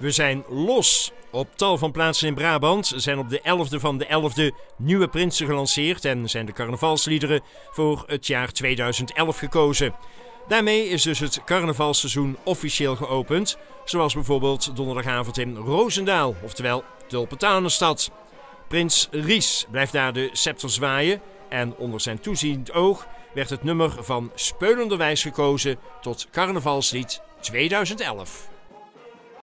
We zijn los! Op tal van plaatsen in Brabant zijn op de 11e van de 11e nieuwe prinsen gelanceerd en zijn de carnavalsliederen voor het jaar 2011 gekozen. Daarmee is dus het carnavalseizoen officieel geopend, zoals bijvoorbeeld donderdagavond in Roosendaal, oftewel Tulpentanenstad. Prins Ries blijft daar de scepter zwaaien en onder zijn toeziend oog werd het nummer van Speulenderwijs gekozen tot carnavalslied 2011.